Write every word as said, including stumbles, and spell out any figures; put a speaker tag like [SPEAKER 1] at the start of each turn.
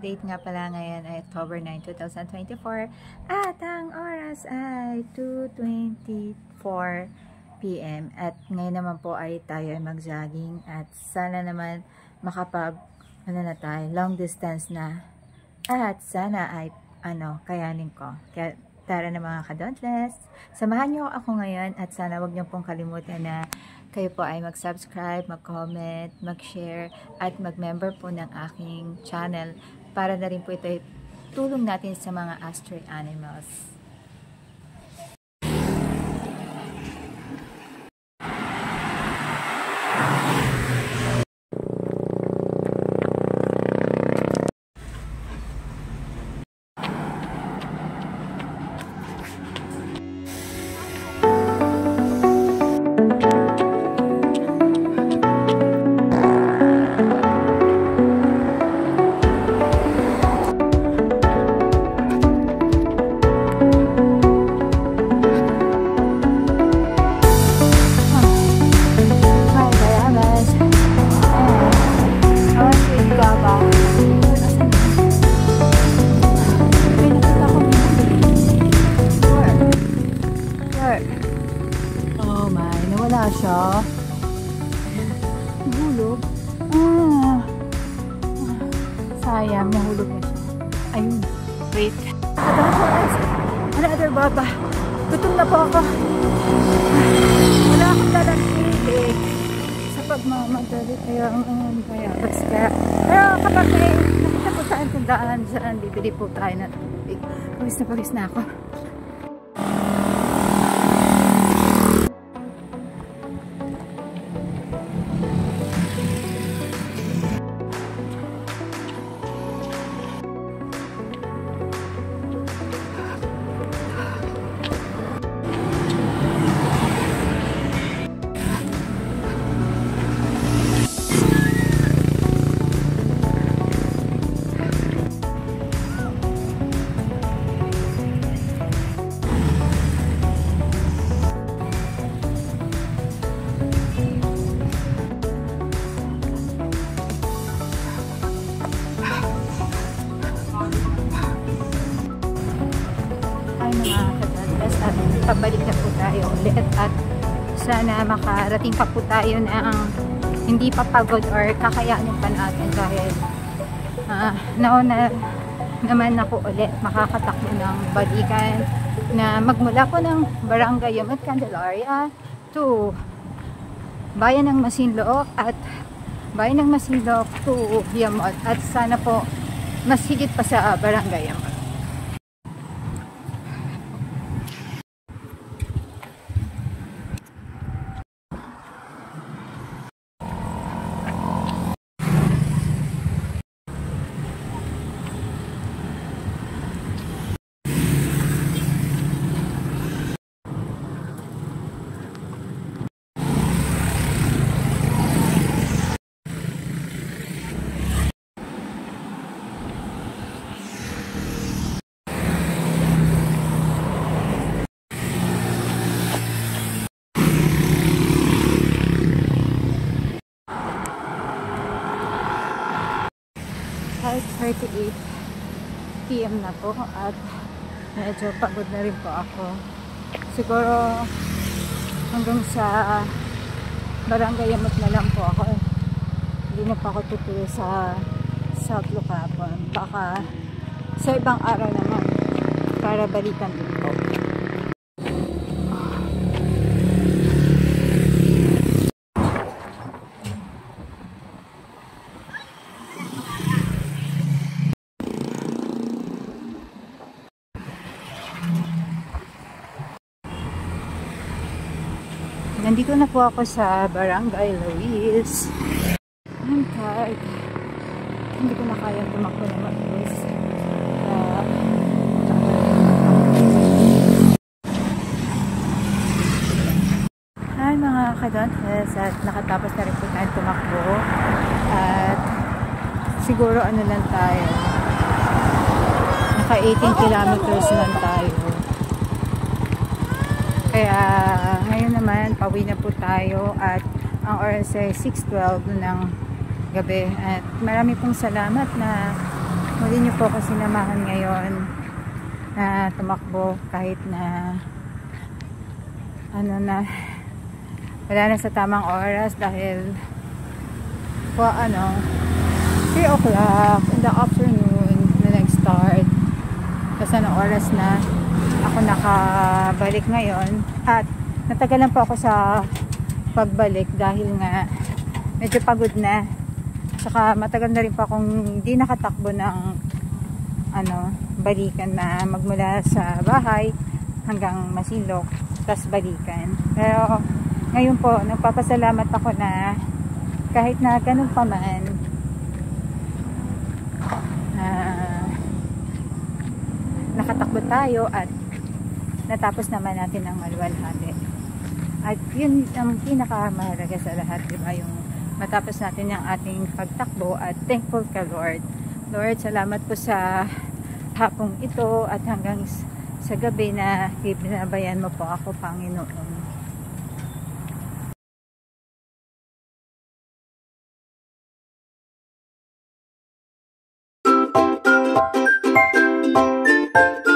[SPEAKER 1] date nga pala ngayon ay October nine, two thousand twenty-four at ang oras ay two twenty-four p m at ngayon naman po ay tayo ay mag-jogging at sana naman makapag ano na tayo, long distance na at sana ay ano, kayanin ko. Kaya tara na mga ka-dauntless, samahan niyo ako ngayon at sana wag niyo pong kalimutan na kayo po ay mag-subscribe, mag-comment, mag-share, at mag-member po ng aking channel para na rin po ito tulong natin sa mga stray animals. Oh my, nawala siya. Nahulog. Ah. Sayang, nahulog na siya. Ayun, wait. Another baba. Gutom na po ako. Wala akong lalagpili sa pagmamadali. Kaya ang kaya basta. Pero kapag may nakita po sa tandaan dyan, bibili po tayo ng tubig. Pagis na pagis na ako. Pabalik na po tayo ulit at sana makarating pa po tayo na ang hindi pa pagod or kakayanin pa natin dahil uh, nauna naman ako ulit makakatakbo ng balikan na magmula po ng Barangay Yamot, Candelaria to Bayan ng Masinloc at Bayan ng Masinloc to Yamot at sana po mas higit pa sa Barangay Yamot. five thirty-eight p m na po at medyo pagod na rin po ako. Siguro hanggang sa Barangay Yamot na lang po ako. Hindi na pa ako tutuloy sa South Lucapon. Baka sa ibang araw naman para balikan din po. Nandito na po ako sa Barangay Luis. I'm tired. Hindi ko na kayang tumakbo na mag-bus. Uh, Hi mga ka-dauntless at nakatapos na rin po tayo tumakbo. At siguro ano lang tayo. Naka eighteen kilometers lang tayo. Kaya ngayon naman pauwi na po tayo at ang oras ay six twelve ng gabi at marami pong salamat na muli niyo po ako sinamahan ngayon na tumakbo kahit na ano na wala na sa tamang oras dahil po ano three o'clock in the afternoon na nag-start. Kasi anong oras na ako nakabalik ngayon at natagalan po ako sa pagbalik dahil nga medyo pagod na, saka matagal na rin po akong hindi nakatakbo ng ano, balikan na magmula sa bahay hanggang Masinloc tas balikan. Pero ngayon po nagpapasalamat ako na kahit na ganun pa man uh, nakatakbo tayo at natapos naman natin ang maluwalhati. At yun ang pinakamahalaga sa lahat, diba? Yung matapos natin yung ating pagtakbo at thankful ka Lord. Lord, salamat po sa hapong ito at hanggang sa gabi na ibinabayan mo po ako, Panginoon. Thank you.